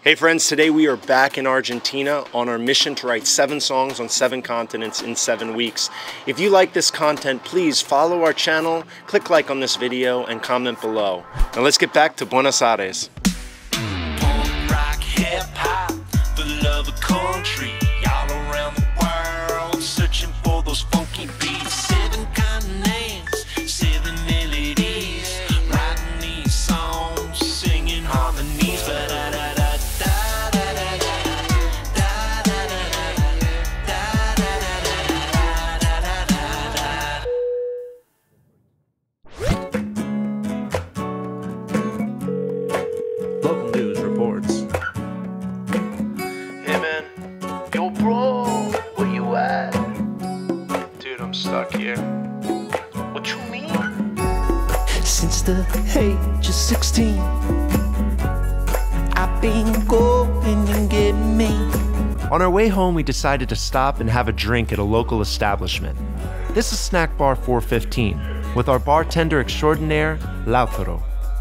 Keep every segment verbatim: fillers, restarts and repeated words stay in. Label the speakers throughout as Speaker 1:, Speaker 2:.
Speaker 1: Hey friends, today we are back in Argentina on our mission to write seven songs on seven continents in seven weeks. If you like this content, please follow our channel, click like on this video, and comment below. Now let's get back to Buenos Aires.
Speaker 2: Punk rock, hip hop, the love of country, all around the world, searching for those funky beats. Seven continents, seven melodies, writing these songs, singing harmonies.
Speaker 1: Local news reports. Hey man, yo bro, where you at? Dude, I'm stuck here. What you mean?
Speaker 3: Since the age of sixteen, I've been going and getting me.
Speaker 1: On our way home, we decided to stop and have a drink at a local establishment. This is Snack Bar four fifteen, with our bartender extraordinaire, Lautaro.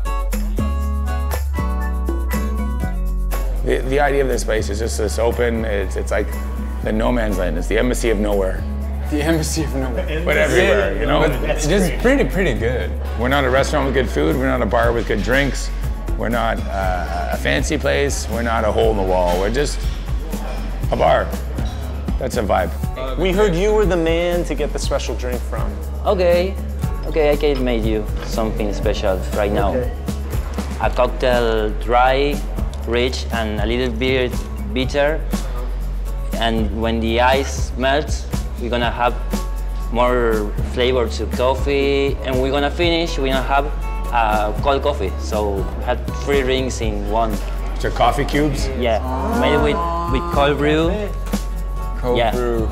Speaker 4: The, the idea of this place is just this open, it's, it's like the no man's land, it's the embassy of nowhere.
Speaker 5: The embassy of nowhere.
Speaker 4: But everywhere, you know?
Speaker 5: It's just pretty, pretty good.
Speaker 4: We're not a restaurant with good food, we're not a bar with good drinks, we're not uh, a fancy place, we're not a hole in the wall, we're just a bar. That's a vibe.
Speaker 6: We heard you were the man to get the special drink from.
Speaker 7: Okay, okay, I can make you something special right now.
Speaker 6: Okay.
Speaker 7: A cocktail dry, rich, and a little bit bitter. And when the ice melts, we're gonna have more flavor to coffee, and we're gonna finish, we're gonna have uh, cold coffee. So we had three rings in one.
Speaker 4: So coffee cubes?
Speaker 7: Yeah, made it with, with cold brew.
Speaker 5: Cold
Speaker 7: Yeah.
Speaker 5: brew.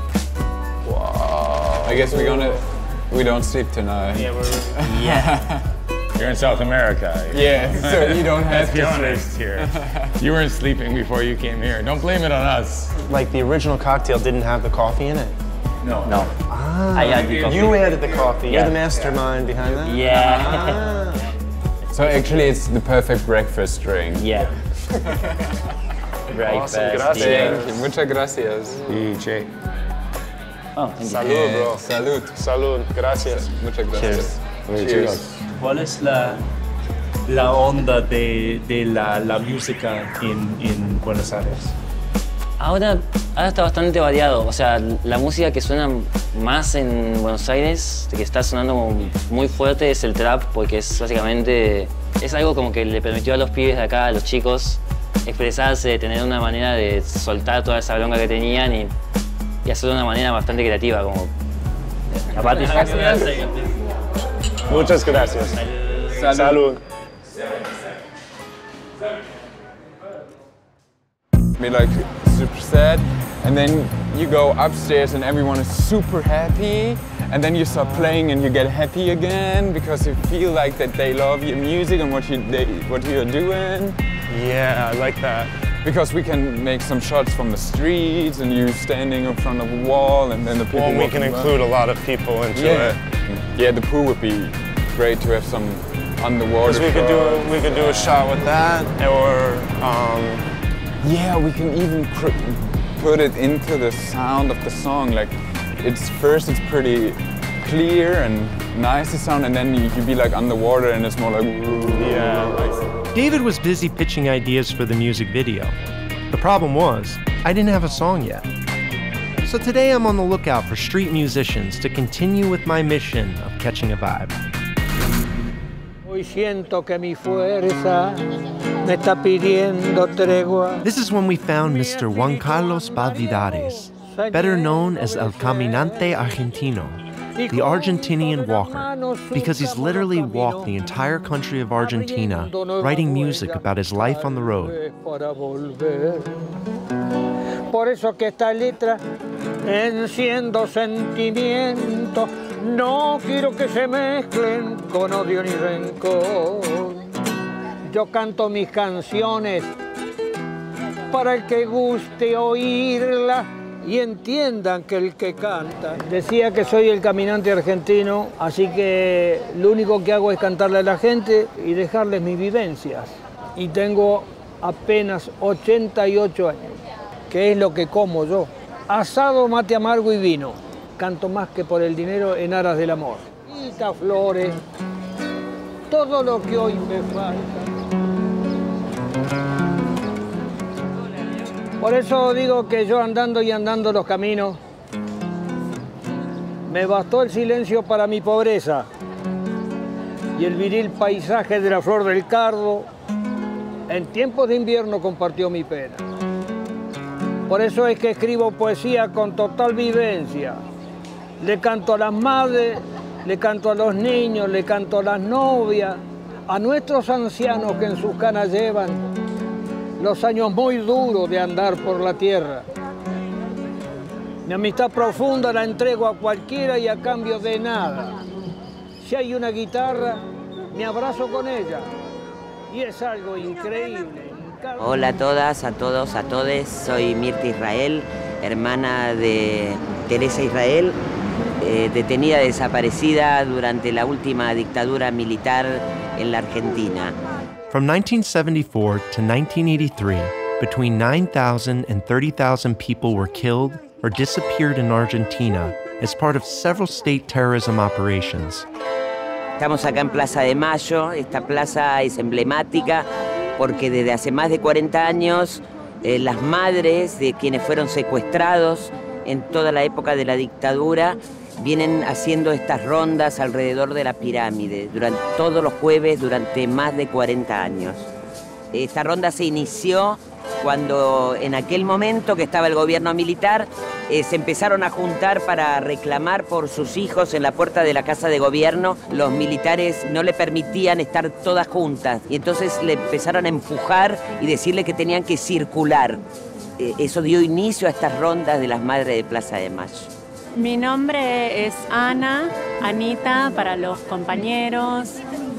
Speaker 5: Wow. I guess we're gonna, we don't sleep tonight.
Speaker 6: Yeah, we're...
Speaker 7: Yeah.
Speaker 4: You're in South America.
Speaker 5: Yeah, so you don't have
Speaker 4: Let's be
Speaker 5: to
Speaker 4: honest here. You weren't sleeping before you came here. Don't blame it on us.
Speaker 6: Like the original cocktail didn't have the coffee in it.
Speaker 4: No.
Speaker 7: No.
Speaker 6: Ah,
Speaker 7: I add the coffee.
Speaker 6: You added the coffee.
Speaker 7: Yeah.
Speaker 6: You're the mastermind behind that?
Speaker 7: Yeah.
Speaker 6: Ah.
Speaker 5: So actually it's the perfect breakfast drink.
Speaker 7: Yeah. Breakfast.
Speaker 6: Awesome, gracias.
Speaker 7: dinner.
Speaker 5: Thank you. Muchas gracias.
Speaker 4: Y che.
Speaker 7: Oh, thank you.
Speaker 6: Salud,
Speaker 5: Yeah,
Speaker 6: bro.
Speaker 5: Salud.
Speaker 6: Salud. Gracias.
Speaker 5: Muchas gracias.
Speaker 4: Cheers.
Speaker 8: ¿Cuál es la, la onda de, de la, la música en, en Buenos Aires?
Speaker 7: Ahora, ahora está bastante variado. O sea, la música que suena más en Buenos Aires, que está sonando muy fuerte, es el trap, porque es básicamente es algo como que le permitió a los pibes de acá, a los chicos, expresarse, tener una manera de soltar toda esa bronca que tenían y, y hacerlo de una manera bastante creativa. Como, aparte,
Speaker 6: Muchas gracias.
Speaker 5: Salud.
Speaker 6: Salud.
Speaker 5: Be like super sad, and then you go upstairs and everyone is super happy, and then you start playing and you get happy again because you feel like that they love your music and what you they, what you're doing.
Speaker 6: Yeah, I like that.
Speaker 5: Because we can make some shots from the streets and you standing in front of a wall and then the people
Speaker 6: Well, we
Speaker 5: walking
Speaker 6: can
Speaker 5: by.
Speaker 6: include a lot of people into
Speaker 5: Yeah.
Speaker 6: it.
Speaker 5: Yeah, the pool would be great to have some underwater.
Speaker 6: Because we could do a,
Speaker 5: shots.
Speaker 6: we could do a shot with that, or um,
Speaker 5: Yeah, we can even pr put it into the sound of the song. Like, it's first it's pretty clear and nice to sound, and then you could be like underwater and it's more like.
Speaker 6: yeah.
Speaker 1: David was busy pitching ideas for the music video. The problem was, I didn't have a song yet. So today I'm on the lookout for street musicians to continue with my mission of catching a vibe.
Speaker 9: Hoy siento que mi fuerza me está pidiendo tregua.
Speaker 1: This is when we found Mister Juan Carlos Valvidares, better known as El Caminante Argentino, the Argentinian walker, because he's literally walked the entire country of Argentina writing music about his life on the road.
Speaker 9: Por eso que esta letra enciendo sentimientos, no quiero que se mezclen con odio ni rencor. Yo canto mis canciones para el que guste oírlas y entiendan que el que canta. Decía que soy el caminante argentino, así que lo único que hago es cantarle a la gente y dejarles mis vivencias. Y tengo apenas ochenta y ocho años, que es lo que como yo. Asado, mate amargo y vino. Canto más que por el dinero en aras del amor. Guitas, flores, todo lo que hoy me falta. Por eso digo que yo andando y andando los caminos, me bastó el silencio para mi pobreza y el viril paisaje de la flor del cardo en tiempos de invierno compartió mi pena. Por eso es que escribo poesía con total vivencia. Le canto a las madres, le canto a los niños, le canto a las novias, a nuestros ancianos que en sus canas llevan los años muy duros de andar por la tierra. Mi amistad profunda la entrego a cualquiera y a cambio de nada. Si hay una guitarra, me abrazo con ella. Y es algo increíble.
Speaker 10: Hola a todas, a todos, a todes. Soy Mirta Israel, hermana de Teresa Israel, eh, detenida desaparecida durante la última dictadura militar en la Argentina.
Speaker 1: From nineteen seventy-four to nineteen eighty-three, between nine thousand and thirty thousand people were killed or disappeared in Argentina as part of several state terrorism operations.
Speaker 10: Estamos acá en Plaza de Mayo. Esta plaza es emblemática porque desde hace más de cuarenta años eh, las madres de quienes fueron secuestrados en toda la época de la dictadura vienen haciendo estas rondas alrededor de la pirámide durante todos los jueves durante más de cuarenta años. Esta ronda se inició cuando en aquel momento que estaba el gobierno militar eh, se empezaron a juntar para reclamar por sus hijos en la puerta de la casa de gobierno. Los militares no le permitían estar todas juntas y entonces le empezaron a empujar y decirle que tenían que circular. Eh, eso dio inicio a estas rondas de las madres de Plaza de Mayo.
Speaker 11: Mi nombre es Ana, Anita para los compañeros.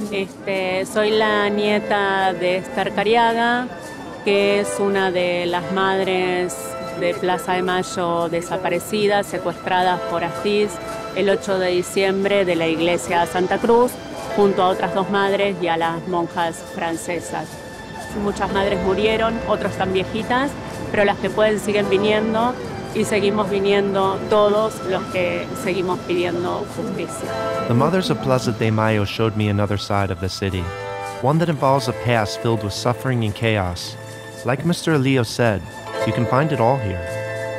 Speaker 11: Este, soy la nieta de Esther Cariaga, que es una de las madres de Plaza de Mayo desaparecidas, secuestradas por Astiz el ocho de diciembre de la iglesia Santa Cruz, junto a otras dos madres y a las monjas francesas. Muchas madres murieron, otras están viejitas, pero las que pueden siguen viniendo y seguimos viniendo todos los que seguimos pidiendo justicia.
Speaker 1: The mothers of Plaza de Mayo showed me another side of the city, one that involves a past filled with suffering and chaos. Like Mister Leo said, you can find it all here.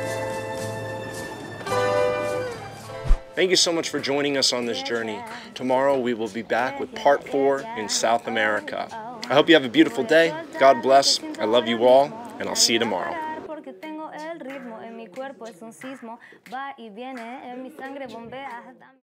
Speaker 12: Thank you so much for joining us on this journey. Tomorrow we will be back with part four in South America. I hope you have a beautiful day. God bless. I love you all, and I'll see you tomorrow.
Speaker 13: El ritmo en mi cuerpo es un sismo, va y viene, en mi sangre bombea.